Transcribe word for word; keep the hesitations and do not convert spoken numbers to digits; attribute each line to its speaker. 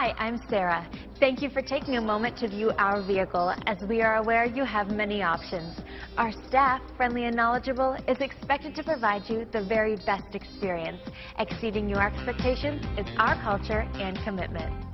Speaker 1: Hi, I'm Sarah. Thank you for taking a moment to view our vehicle, as we are aware you have many options. Our staff, friendly and knowledgeable, is expected to provide you the very best experience. Exceeding your expectations is our culture and commitment.